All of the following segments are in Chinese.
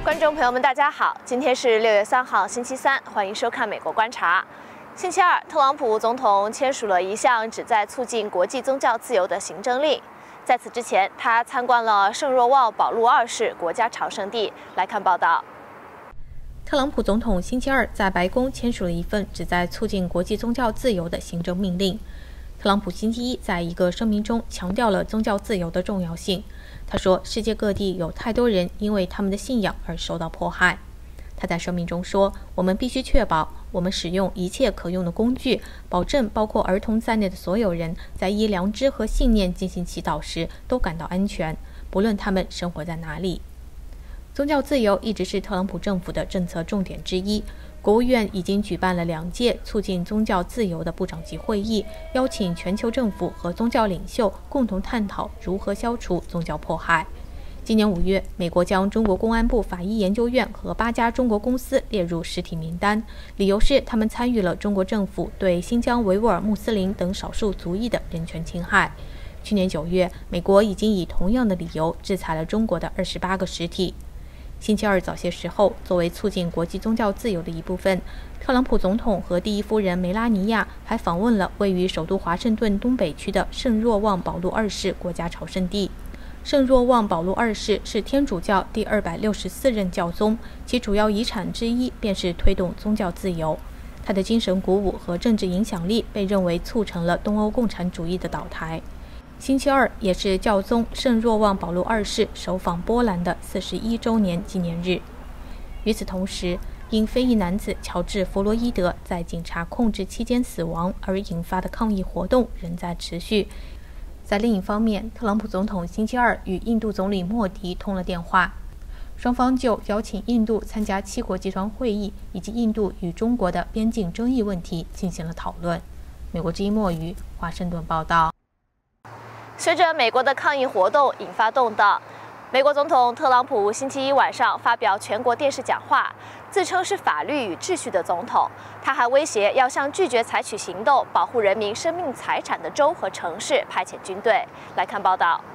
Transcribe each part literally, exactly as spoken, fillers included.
观众朋友们，大家好，今天是六月三号，星期三，欢迎收看《美国观察》。星期二，特朗普总统签署了一项旨在促进国际宗教自由的行政令。在此之前，他参观了圣若望保禄二世国家朝圣地。来看报道。特朗普总统星期二在白宫签署了一份旨在促进国际宗教自由的行政命令。特朗普星期一在一个声明中强调了宗教自由的重要性。他说，世界各地有太多人因为他们的信仰而受到迫害。他在声明中说，我们必须确保我们使用一切可用的工具，保证包括儿童在内的所有人在依良知和信念进行祈祷时都感到安全，不论他们生活在哪里。宗教自由一直是特朗普政府的政策重点之一。国务院已经举办了两届促进宗教自由的部长级会议，邀请全球政府和宗教领袖共同探讨如何消除宗教迫害。今年五月，美国将中国公安部法医研究院和八家中国公司列入实体名单，理由是他们参与了中国政府对新疆维吾尔穆斯林等少数族裔的人权侵害。去年九月，美国已经以同样的理由制裁了中国的二十八个实体。星期二早些时候，作为促进国际宗教自由的一部分，特朗普总统和第一夫人梅拉尼亚还访问了位于首都华盛顿东北区的圣若望保禄二世国家朝圣地。圣若望保禄二世是天主教第二百六十四任教宗，其主要遗产之一便是推动宗教自由。他的精神鼓舞和政治影响力被认为促成了东欧共产主义的倒台。星期二也是教宗圣若望保禄二世首访波兰的四十一周年纪念日。与此同时，因非裔男子乔治·弗洛伊德在警察控制期间死亡而引发的抗议活动仍在持续。在另一方面，特朗普总统星期二与印度总理莫迪通了电话，双方就邀请印度参加七国集团会议以及印度与中国的边境争议问题进行了讨论。美国之音墨鱼华盛顿报道。随着美国的抗议活动引发动荡，美国总统特朗普星期一晚上发表全国电视讲话，自称是法律与秩序的总统。他还威胁要向拒绝采取行动保护人民生命财产的州和城市派遣军队。来看报道。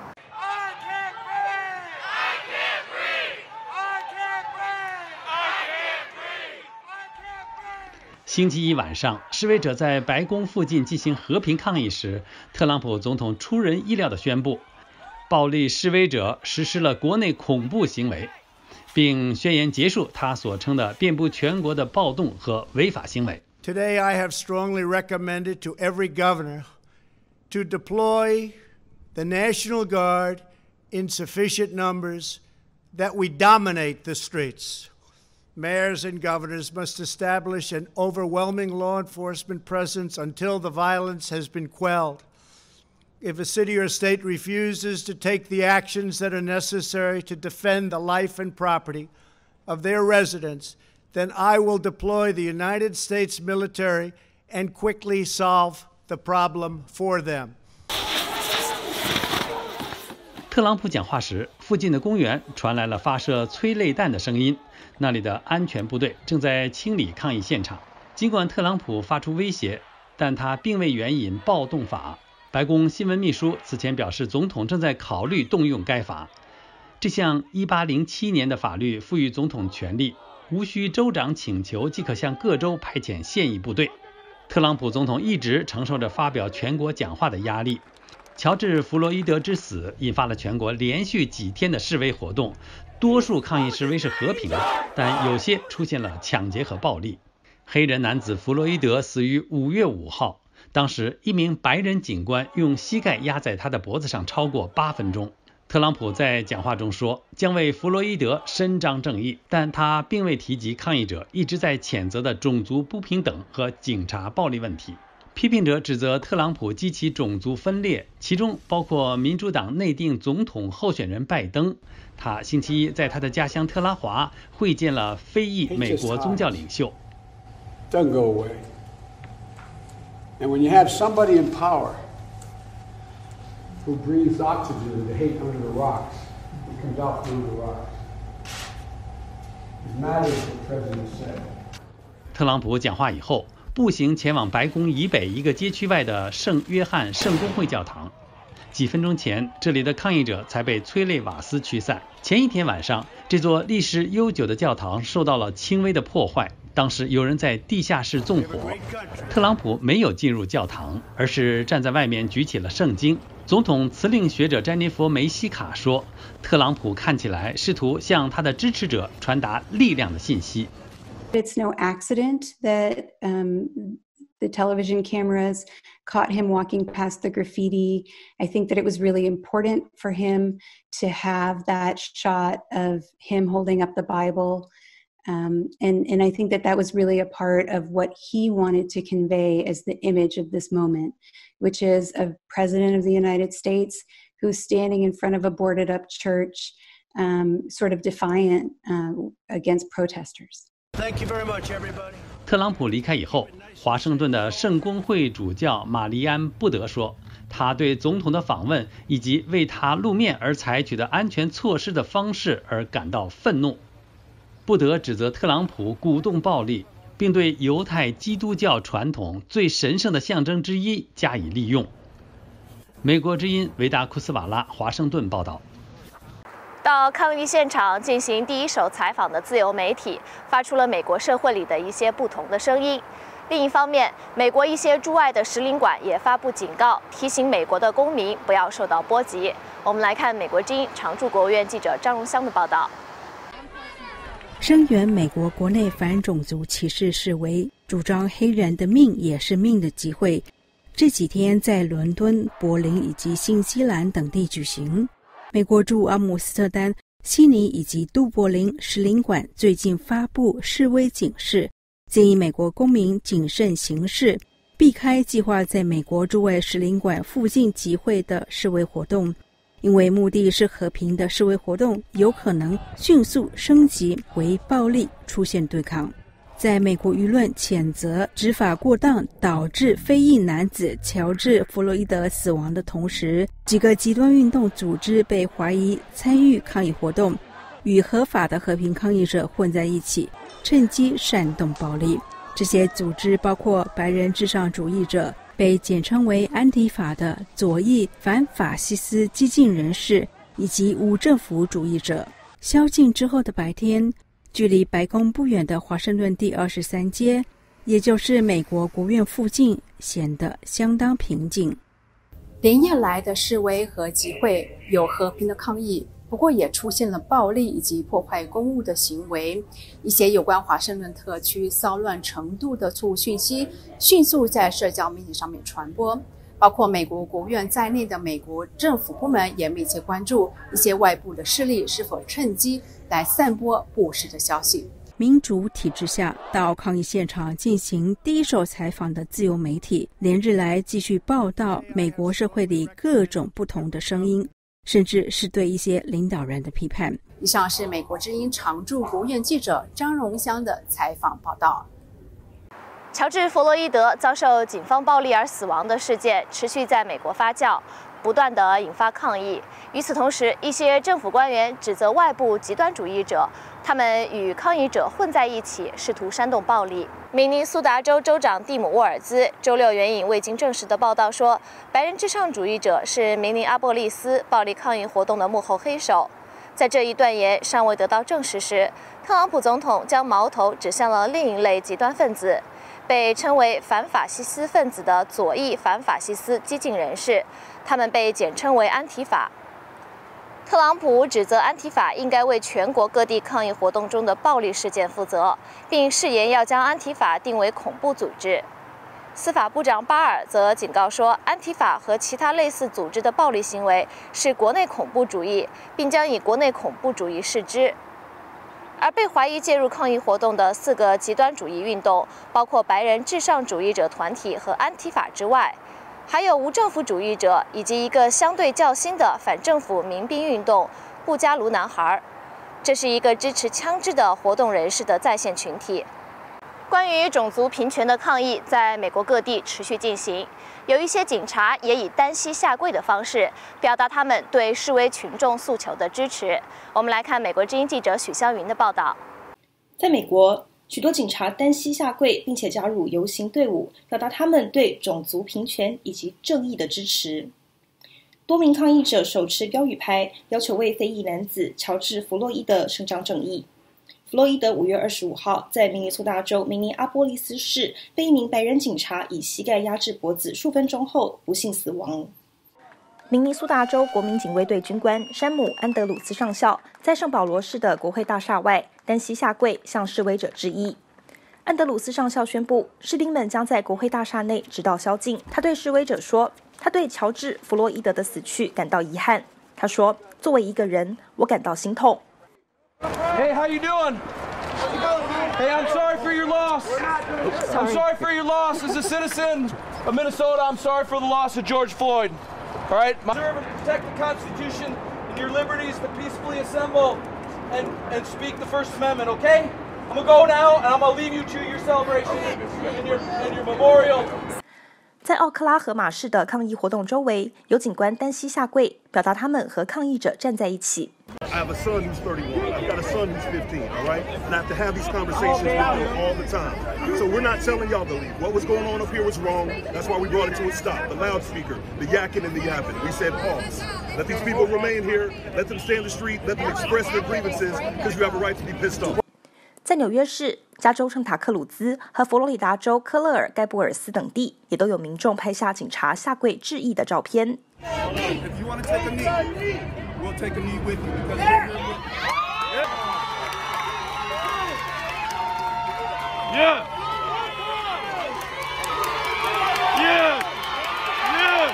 星期一晚上，示威者在白宫附近进行和平抗议时，特朗普总统出人意料地宣布，暴力示威者实施了国内恐怖行为，并宣言结束他所称的遍布全国的暴动和违法行为。 Today, I have strongly recommended to every governor to deploy the National Guard in sufficient numbers that we dominate the streets.Mayors and governors must establish an overwhelming law enforcement presence until the violence has been quelled. If a city or state refuses to take the actions that are necessary to defend the life and property of their residents, then I will deploy the United States military and quickly solve the problem for them. 特朗普讲话时，附近的公园传来了发射催泪弹的声音。那里的安全部队正在清理抗议现场。尽管特朗普发出威胁，但他并未援引暴动法。白宫新闻秘书此前表示，总统正在考虑动用该法。这项一八零七年的法律赋予总统权力，无需州长请求即可向各州派遣现役部队。特朗普总统一直承受着发表全国讲话的压力。乔治·弗洛伊德之死引发了全国连续几天的示威活动，多数抗议示威是和平的，但有些出现了抢劫和暴力。黑人男子弗洛伊德死于五月五号，当时一名白人警官用膝盖压在他的脖子上超过八分钟。特朗普在讲话中说将为弗洛伊德伸张正义，但他并未提及抗议者一直在谴责的种族不平等和警察暴力问题。批评者指责特朗普激起种族分裂，其中包括民主党内定总统候选人拜登。他星期一在他的家乡特拉华会见了非裔美国宗教领袖。 Doesn't go away. And when you have somebody in power who breathes oxygen to hate under the rocks, it comes out through the rocks. It matters what the president said. 特朗普讲话以后，步行前往白宫以北一个街区外的圣约翰圣公会教堂。 几分钟前，这里的抗议者才被催泪瓦斯驱散。前一天晚上，这座历史悠久的教堂受到了轻微的破坏，当时有人在地下室纵火。特朗普没有进入教堂，而是站在外面举起了圣经。总统辞令学者詹妮弗·梅西卡说，特朗普看起来试图向他的支持者传达力量的信息。 It's no accident that um, the television cameras caught him walking past the graffiti. I think that it was really important for him to have that shot of him holding up the Bible. Um, and, and I think that that was really a part of what he wanted to convey as the image of this moment, which is a president of the United States who's standing in front of a boarded up church, um, sort of defiant uh, against protesters. Thank you very much, everybody. 特朗普离开以后，华盛顿的圣公会主教玛丽安·布德说，他对总统的访问以及为他露面而采取的安全措施的方式而感到愤怒。布德指责特朗普鼓动暴力，并对犹太基督教传统最神圣的象征之一加以利用。美国之音维达库斯瓦拉华盛顿报道。 到抗议现场进行第一手采访的自由媒体发出了美国社会里的一些不同的声音。另一方面，美国一些驻外的使领馆也发布警告，提醒美国的公民不要受到波及。我们来看美国之音常驻国务院记者张荣香的报道。 声援美国国内反种族歧视示威，主张黑人的命也是命的集会，这几天在伦敦、柏林以及新西兰等地举行。美国驻阿姆斯特丹、悉尼以及都柏林使领馆最近发布示威警示，建议美国公民谨慎行事，避开计划在美国驻外使领馆附近集会的示威活动，因为目的是和平的示威活动有可能迅速升级为暴力，出现对抗。在美国舆论谴责执法过当导致非裔男子乔治·弗洛伊德死亡的同时，几个极端运动组织被怀疑参与抗议活动，与合法的和平抗议者混在一起，趁机煽动暴力。这些组织包括白人至上主义者，被简称为安提法的左翼反法西斯激进人士，以及无政府主义者。宵禁之后的白天，距离白宫不远的华盛顿第二十三街，也就是美国国务院附近，显得相当平静。 连夜来的示威和集会有和平的抗议，不过也出现了暴力以及破坏公物的行为。一些有关华盛顿特区骚乱程度的错误讯息迅速在社交媒体上面传播，包括美国国务院在内的美国政府部门也密切关注一些外部的势力是否趁机来散播不实的消息。 民主体制下，到抗议现场进行第一手采访的自由媒体，连日来继续报道美国社会里各种不同的声音，甚至是对一些领导人的批判。 以上是美国之音常驻国务院记者张荣香的采访报道。 乔治·弗洛伊德遭受警方暴力而死亡的事件持续在美国发酵，不断地引发抗议。与此同时，一些政府官员指责外部极端主义者，他们与抗议者混在一起，试图煽动暴力。明尼苏达州州长蒂姆·沃尔兹周六援引未经证实的报道说，白人至上主义者是明尼阿波利斯暴力抗议活动的幕后黑手。在这一断言尚未得到证实时，特朗普总统将矛头指向了另一类极端分子，被称为反法西斯分子的左翼反法西斯激进人士，他们被简称为安提法。特朗普指责安提法应该为全国各地抗议活动中的暴力事件负责，并誓言要将安提法定为恐怖组织。司法部长巴尔则警告说，安提法和其他类似组织的暴力行为是国内恐怖主义，并将以国内恐怖主义视之。而被怀疑介入抗议活动的四个极端主义运动，包括白人至上主义者团体和安提法之外，还有无政府主义者以及一个相对较新的反政府民兵运动“布加卢男孩”。这是一个支持枪支的活动人士的在线群体。关于种族平权的抗议在美国各地持续进行，有一些警察也以单膝下跪的方式表达他们对示威群众诉求的支持。我们来看美国之音记者许湘云的报道。 在美国，许多警察单膝下跪，并且加入游行队伍，表达他们对种族平权以及正义的支持。 多名抗议者手持标语牌，要求为非裔男子乔治·弗洛伊德伸张正义。弗洛伊德五月二十五号在明尼苏达州明尼阿波利斯市被一名白人警察以膝盖压制脖子数分钟后不幸死亡。明尼苏达州国民警卫队军官山姆·安德鲁斯上校在圣保罗市的国会大厦外单膝下跪向示威者致意。安德鲁斯上校宣布，士兵们将在国会大厦内直到宵禁。他对示威者说，他对乔治·弗洛伊德的死去感到遗憾。他说，作为一个人，我感到心痛。 Hey, how you doing? Hey, I'm sorry for your loss. I'm sorry for your loss as a citizen of Minnesota. I'm sorry for the loss of George Floyd. All right, serve and protect the Constitution and your liberties to peacefully assemble and and speak the First Amendment. Okay? I'm gonna go now, and I'm gonna leave you to your celebration and your and your memorial. 在奥克拉荷马市的抗议活动周围，有警官单膝下跪，表达他们和抗议者站在一起。 I have a son who's thirty-one. I've got a son who's fifteen, all right? And I have to have these conversations with them all the time. So we're not telling y'all to leave. What was going on up here was wrong. That's why we brought it to a stop. The loudspeaker, the yakking and the yapping. We said pause. Let these people remain here. Let them stay in the street. Let them express their grievances because you have a right to be pissed off. 在纽约市、加州圣塔克鲁兹和佛罗里达州科勒尔盖布尔斯等地，也都有民众拍下警察下跪致意的照片。 If you want to take a knee, we'll take a knee with you because we're here with you. Yeah. Yeah. Yeah.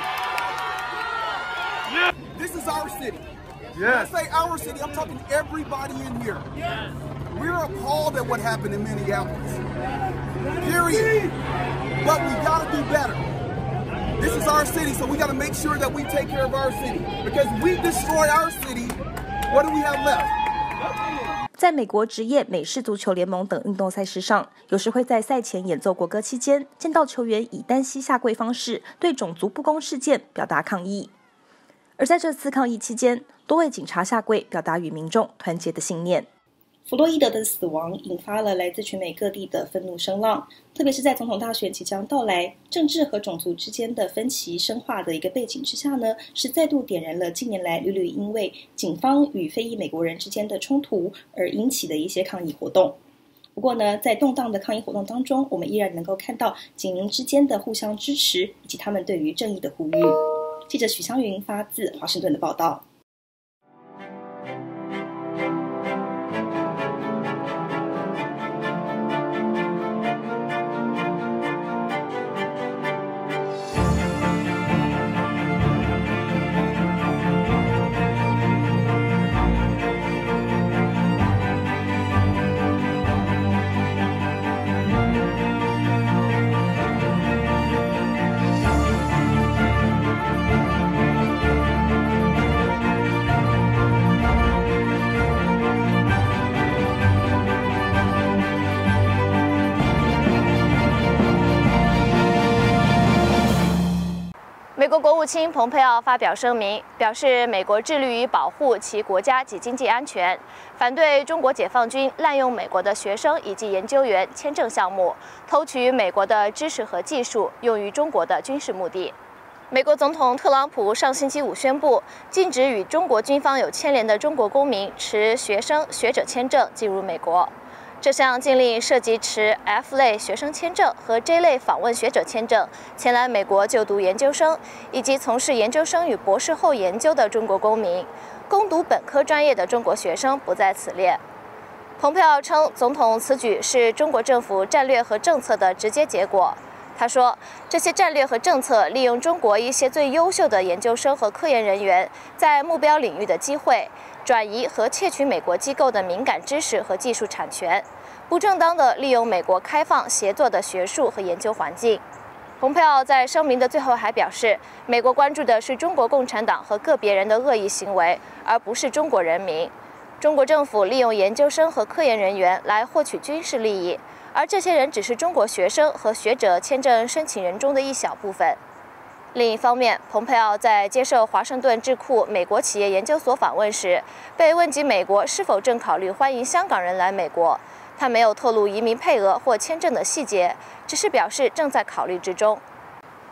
Yeah. This is our city. Yes. When I say our city, I'm talking everybody in here. Yes. We're appalled at what happened in Minneapolis. Period. But we got to do better. This is our city, so we got to make sure that we take care of our city. Because we destroy our city, what do we have left? 在美国职业美式足球联盟等运动赛事上，有时会在赛前演奏国歌期间，见到球员以单膝下跪方式对种族不公事件表达抗议。而在这次抗议期间，多位警察下跪，表达与民众团结的信念。弗洛伊德的死亡引发了来自全美各地的愤怒声浪，特别是在总统大选即将到来，政治和种族之间的分歧深化的一个背景之下呢，是再度点燃了近年来屡屡因为警方与非裔美国人之间的冲突而引起的一些抗议活动。不过呢，在动荡的抗议活动当中，我们依然能够看到警民之间的互相支持，以及他们对于正义的呼吁。记者许湘云发自华盛顿的报道。 美国国务卿蓬佩奥发表声明，表示美国致力于保护其国家及经济安全，反对中国解放军滥用美国的学生以及研究员签证项目，偷取美国的知识和技术，用于中国的军事目的。美国总统特朗普上星期五宣布，禁止与中国军方有牵连的中国公民持学生、学者签证进入美国。这项禁令涉及持 F 类学生签证和 J 类访问学者签证前来美国就读研究生，以及从事研究生与博士后研究的中国公民。攻读本科专业的中国学生不在此列。蓬佩奥称，总统此举是中国政府战略和政策的直接结果。他说，这些战略和政策利用中国一些最优秀的研究生和科研人员在目标领域的机会，转移和窃取美国机构的敏感知识和技术产权，不正当地利用美国开放协作的学术和研究环境。蓬佩奥在声明的最后还表示，美国关注的是中国共产党和个别人的恶意行为，而不是中国人民。中国政府利用研究生和科研人员来获取军事利益，而这些人只是中国学生和学者签证申请人中的一小部分。另一方面，蓬佩奥在接受华盛顿智库美国企业研究所访问时，被问及美国是否正考虑欢迎香港人来美国，他没有透露移民配额或签证的细节，只是表示正在考虑之中。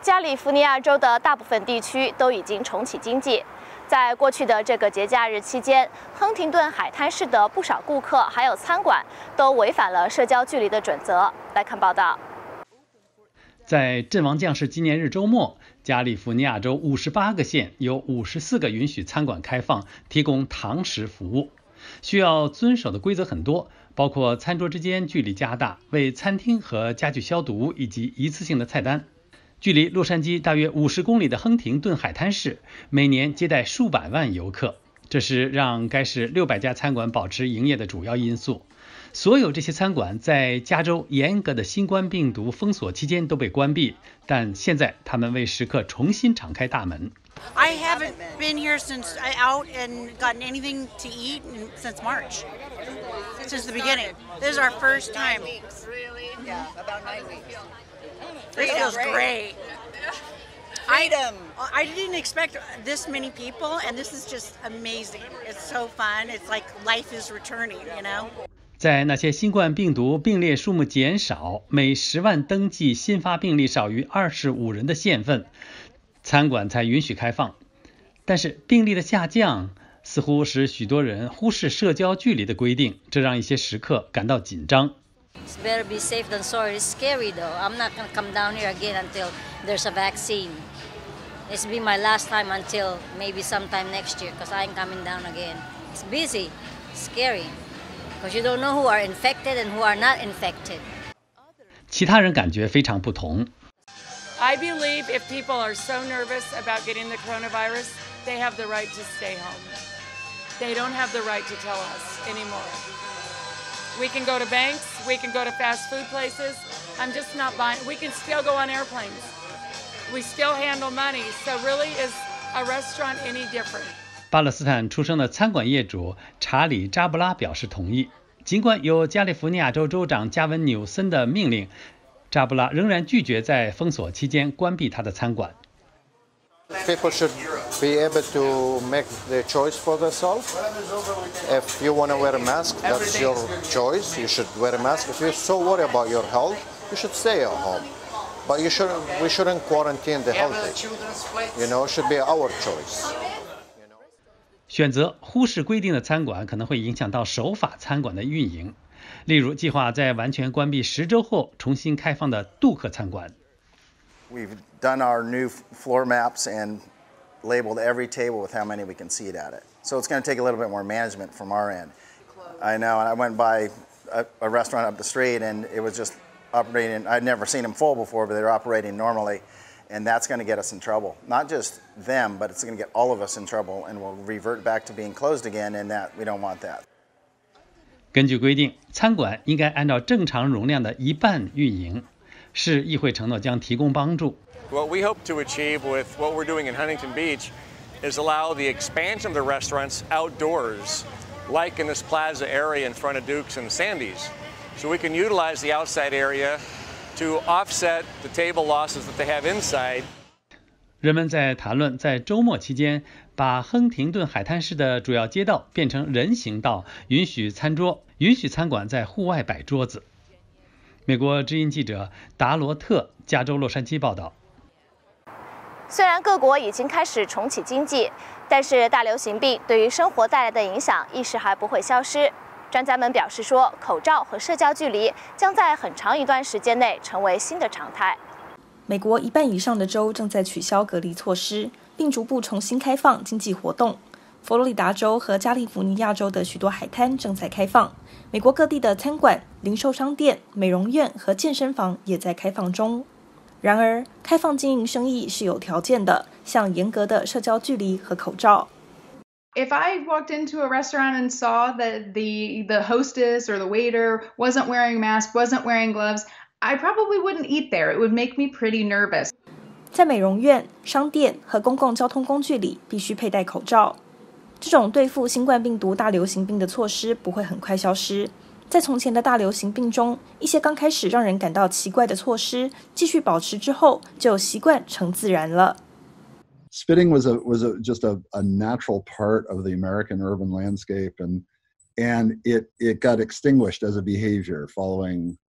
加利福尼亚州的大部分地区都已经重启经济。在过去的这个节假日期间，亨廷顿海滩市的不少顾客还有餐馆都违反了社交距离的准则。来看报道。 在阵亡将士纪念日周末，加利福尼亚州五十八个县有五十四个允许餐馆开放，提供堂食服务。需要遵守的规则很多，包括餐桌之间距离加大、为餐厅和家具消毒以及一次性的菜单。距离洛杉矶大约五十公里的亨廷顿海滩市，每年接待数百万游客，这是让该市六百家餐馆保持营业的主要因素。所有这些餐馆在加州严格的新冠病毒封锁期间都被关闭，但现在他们为食客重新敞开大门。 I haven't been here since I out and gotten anything to eat since March. Since the beginning. This is our first time. Really? Yeah, about nine weeks. This feels great. Freedom. I, I didn't expect this many people, and this is just amazing. It's so fun. It's like life is returning, you know? 在那些新冠病毒病例数目减少，每十万登记新发病例少于二十五人的县份，餐馆才允许开放。但是病例的下降似乎使许多人忽视社交距离的规定，这让一些食客感到紧张。 It's better be safe than sorry. It's scary though. I'm not going to come down here again until there's a vaccine. This will be my last time until maybe sometime next year because I ain't coming down again. It's busy, scary, because you don't know who are infected and who are not infected. 其他人感觉非常不同。 I believe if people are so nervous about getting the coronavirus, they have the right to stay home. They don't have the right to tell us anymore.We can go to banks, we can go to fast food places. I'm just not buying. We can still go on airplanes. We still handle money. So really, is a restaurant any different? 巴勒斯坦出生的餐馆业主查理·扎布拉表示同意。尽管有加利福尼亚州州长加文·纽森的命令，扎布拉仍然拒绝在封锁期间关闭他的餐馆。 People should be able to make their choice for themselves. If you want to wear a mask, that's your choice. You should wear a mask. If you're so worried about your health, you should stay at home. But you shouldn't. We shouldn't quarantine the healthy. You know, it should be our choice. 选择忽视规定的餐馆可能会影响到守法餐馆的运营，例如计划在完全关闭十周后重新开放的杜克餐馆。 We've done our new floor maps and labeled every table with how many we can seat at it. So it's going to take a little bit more management from our end. I know, and I went by a, a restaurant up the street and it was just operating. I'd never seen them full before, but they were operating normally, and that's going to get us in trouble. Not just them, but it's going to get all of us in trouble, and we'll revert back to being closed again, and that we don't want that. 根据规定，餐馆应该按照正常容量的一半运营。市议会承诺将提供帮助。 What we hope to achieve with what we're doing in Huntington Beach is allow the expansion of the restaurants outdoors, like in this plaza area in front of Duke's and Sandy's. So we can utilize the outside area to offset the table losses that they have inside. 人们在谈论在周末期间把亨廷顿海滩市的主要街道变成人行道，允许餐桌，允许餐馆在户外摆桌子。美国之音记者达罗特，加州洛杉矶报道。 虽然各国已经开始重启经济，但是大流行病对于生活带来的影响一时还不会消失。专家们表示说，口罩和社交距离将在很长一段时间内成为新的常态。 美国一半以上的州正在取消隔离措施，并逐步重新开放经济活动。佛罗里达州和加利福尼亚州的许多海滩正在开放，美国各地的餐馆、零售商店、美容院和健身房也在开放中。然而，开放经营生意是有条件的，像严格的社交距离和口罩。 If I walked into a restaurant and saw that the the hostess or the waiter wasn't wearing a mask, wasn't wearing gloves, I probably wouldn't eat there. It would make me pretty nervous. 在美容院、商店和公共交通工具里必须佩戴口罩。这种对付新冠病毒大流行病的措施不会很快消失。在从前的大流行病中，一些刚开始让人感到奇怪的措施继续保持之后，就习惯成自然了。 Spitting was a was a, just a, a natural part of the American urban landscape, and and it it got extinguished as a behavior following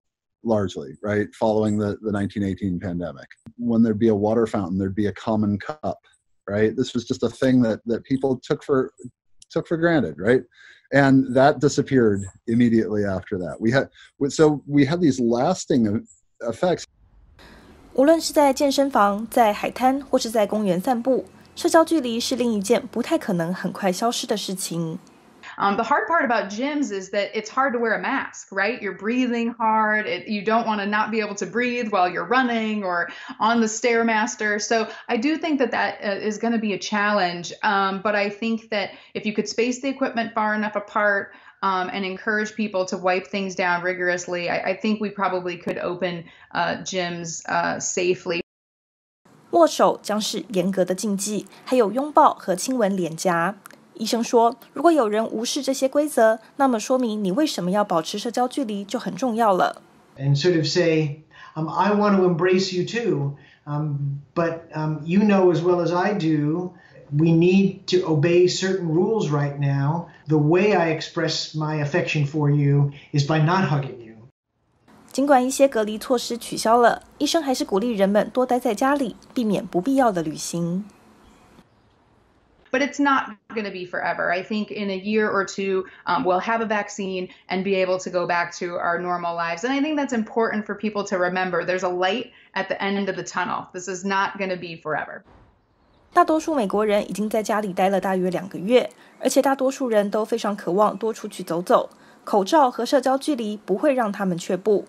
largely, right? Following the, the nineteen eighteen pandemic. When there'd be a water fountain, there'd be a common cup, right? This was just a thing that, that people took for took for granted, right? And that disappeared immediately after that. We had so we had these lasting effects. 无论是在健身房、在海滩或是在公园散步，社交距离是另一件不太可能很快消失的事情。 Um, the hard part about gyms is that it's hard to wear a mask, right? You're breathing hard. It, you don't want to not be able to breathe while you're running or on the Stairmaster. So I do think that that uh, is going to be a challenge. Um, but I think that if you could space the equipment far enough apart um, and encourage people to wipe things down rigorously, I, I think we probably could open uh, gyms uh, safely. 握手将是严格的禁忌，还有拥抱和亲吻脸颊。医生说，如果有人无视这些规则，那么说明你为什么要保持社交距离就很重要了。 And sort of say, um, I want to embrace you too, um, but um, you know as well as I do, we need to obey certain rules right now. The way I express my affection for you is by not hugging you. 尽管一些隔离措施取消了，医生还是鼓励人们多待在家里，避免不必要的旅行。 But it's not going to be forever. I think in a year or two, um, we'll have a vaccine and be able to go back to our normal lives. And I think that's important for people to remember. There's a light at the end of the tunnel. This is not going to be forever. 大多数美国人已经在家里待了大约两个月，而且大多数人都非常渴望多出去走走。口罩和社交距离不会让他们却步。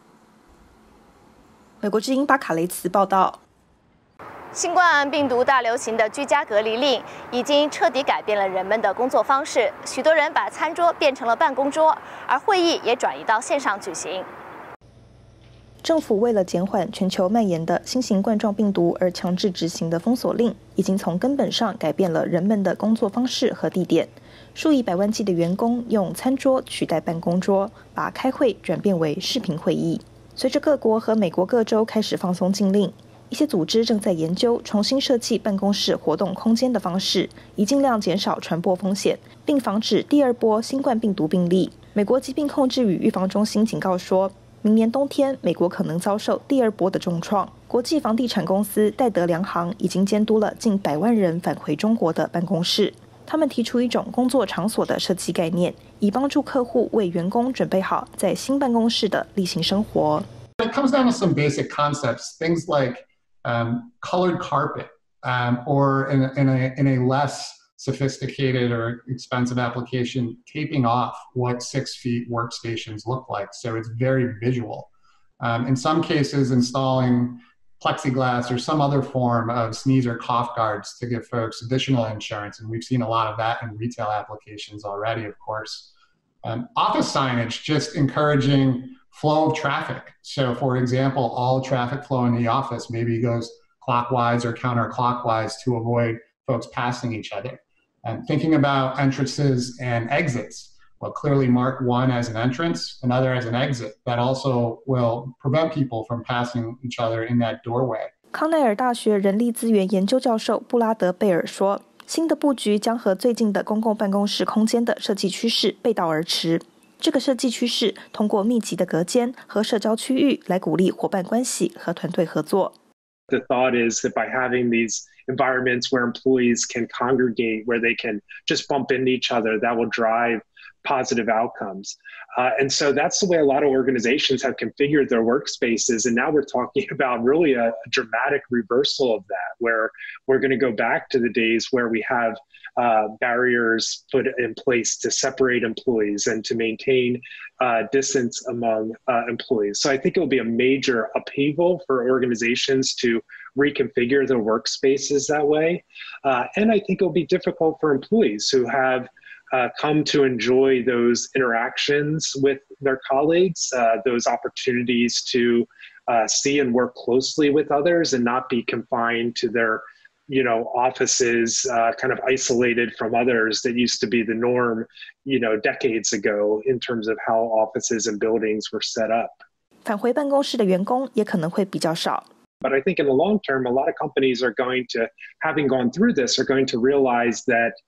美国之音巴卡雷茨报道。 新冠病毒大流行的居家隔离令已经彻底改变了人们的工作方式，许多人把餐桌变成了办公桌，而会议也转移到线上举行。 政府为了减缓全球蔓延的新型冠状病毒而强制执行的封锁令，已经从根本上改变了人们的工作方式和地点。数以百万计的员工用餐桌取代办公桌，把开会转变为视频会议。随着各国和美国各州开始放松禁令，一些组织正在研究重新设计办公室活动空间的方式，以尽量减少传播风险，并防止第二波新冠病毒病例。美国疾病控制与预防中心警告说，明年冬天美国可能遭受第二波的重创。国际房地产公司戴德梁行已经监督了近百万人返回中国的办公室。他们提出一种工作场所的设计概念，以帮助客户为员工准备好在新办公室的例行生活。 It comes down to some basic concepts, things like Um, colored carpet, um, or in, in, a, in a less sophisticated or expensive application, taping off what six feet workstations look like. So it's very visual. Um, in some cases, installing plexiglass or some other form of sneeze or cough guards to give folks additional insurance. And we've seen a lot of that in retail applications already, of course. Um, office signage, just encouraging flow of traffic. So for example, all traffic flow in the office maybe goes clockwise or counterclockwise to avoid folks passing each other. And thinking about entrances and exits, well, clearly mark one as an entrance, another as an exit. That also will prevent people from passing each other in that doorway. 康奈尔大学人力资源研究教授布拉德贝尔说，新的布局将和最近的公共办公室空间的设计趋势背道而驰。这个设计趋势通过密集的隔间和社交区域来鼓励伙伴关系和团队合作。 The thought is that by having these environments where employees can congregate, where they can just bump into each other, that will drive positive outcomes. Uh, and so that's the way a lot of organizations have configured their workspaces. And now we're talking about really a, a dramatic reversal of that, where we're going to go back to the days where we have uh, barriers put in place to separate employees and to maintain uh, distance among uh, employees. So I think it will be a major upheaval for organizations to reconfigure their workspaces that way. Uh, and I think it will be difficult for employees who have Uh, come to enjoy those interactions with their colleagues, uh, those opportunities to uh, see and work closely with others and not be confined to their, you know, offices, uh, kind of isolated from others that used to be the norm, you know, decades ago in terms of how offices and buildings were set up. 返回办公室的员工也可能会比较少。 But I think in the long term, a lot of companies are going to, having gone through this, are going to realize that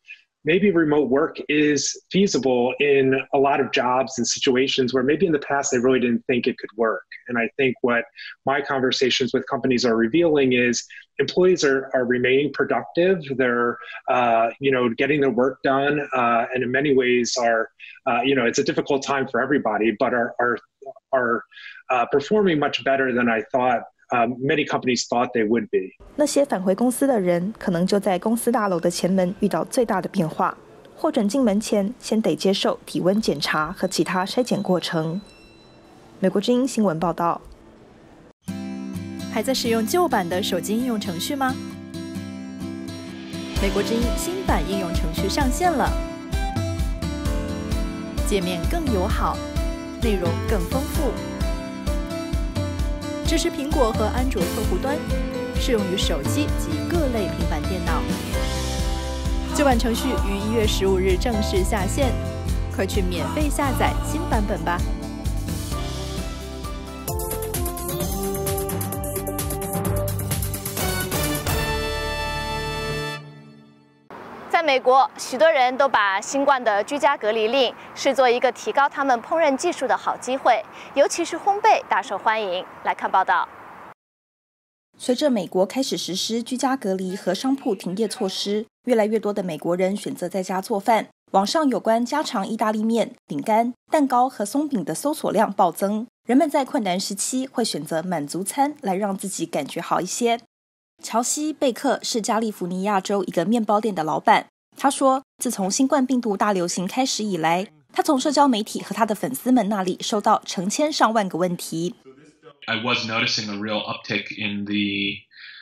maybe remote work is feasible in a lot of jobs and situations where maybe in the past they really didn't think it could work. And I think what my conversations with companies are revealing is employees are, are remaining productive. They're, uh, you know, getting their work done, uh, and in many ways are, uh, you know, it's a difficult time for everybody, but are are are uh, performing much better than I thought. Um, many companies thought they would be. 那些返回公司的人，可能就在公司大楼的前门遇到最大的变化。获准进门前，先得接受体温检查和其他筛检过程。美国之音新闻报道。 还在使用旧版的手机应用程序吗？美国之音新版应用程序上线了，界面更友好，内容更丰富。 支持苹果和安卓客户端，适用于手机及各类平板电脑。旧版程序于一月十五日正式下线，快去免费下载新版本吧！ 在美国，许多人都把新冠的居家隔离令视作一个提高他们烹饪技术的好机会，尤其是烘焙大受欢迎。来看报道。 随着美国开始实施居家隔离和商铺停业措施，越来越多的美国人选择在家做饭。网上有关家常意大利面、饼干、蛋糕和松饼的搜索量暴增。人们在困难时期会选择满足餐来让自己感觉好一些。乔西·贝克是加利福尼亚州一个面包店的老板。他说，自从新冠病毒大流行开始以来，他从社交媒体和他的粉丝们那里收到成千上万个问题。 I was noticing a real uptick in the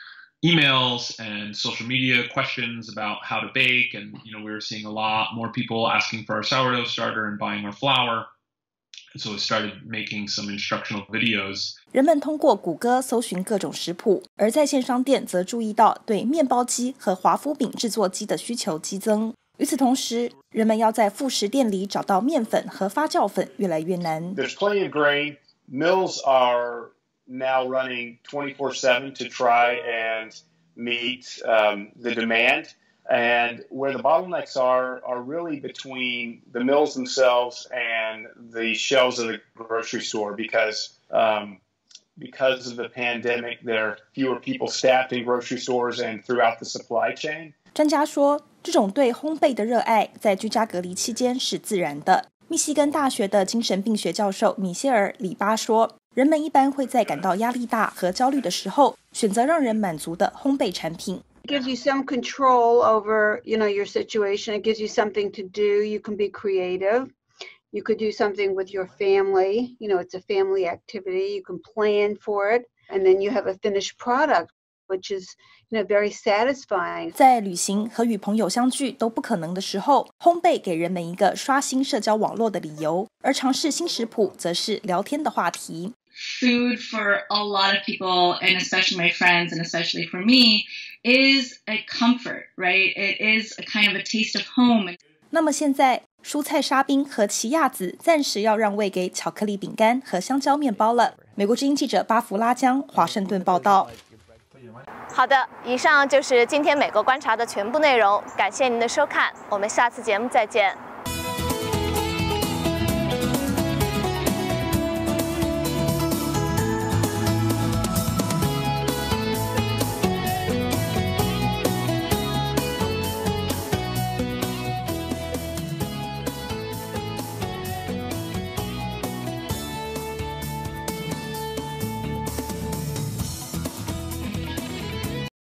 emails and social media questions about how to bake, and you know we were seeing a lot more people asking for our sourdough starter and buying our flour. So we started making some instructional videos. 人们通过谷歌搜寻各种食谱，而在线商店则注意到对面包机和华夫饼制作机的需求激增。与此同时，人们要在副食店里找到面粉和发酵粉越来越难。 There's plenty of grain. Mills are now running twenty-four seven to try and meet um, the demand. And where the bottlenecks are, are really between the mills themselves and the shelves of the grocery store because, um, because of the pandemic, there are fewer people staffed in grocery stores and throughout the supply chain. 专家说，这种对烘焙的热爱在居家隔离期间是自然的。密西根大学的精神病学教授米歇尔·里巴说，人们一般会在感到压力大和焦虑的时候，选择让人满足的烘焙产品。 It gives you some control over, you know, your situation. It gives you something to do. You can be creative. You could do something with your family. You know, it's a family activity. You can plan for it. And then you have a finished product, which is, you know, very satisfying. 在旅行和与朋友相聚都不可能的时候，烘焙给人们一个刷新社交网络的理由，而尝试新食谱则是聊天的话题。 Food for a lot of people, and especially my friends, and especially for me, is a comfort, right? It is a kind of a taste of home. 那么现在，蔬菜沙冰和奇亚籽暂时要让位给巧克力饼干和香蕉面包了。美国之音记者巴弗拉江华盛顿报道。 好的，以上就是今天美国观察的全部内容，感谢您的收看，我们下次节目再见。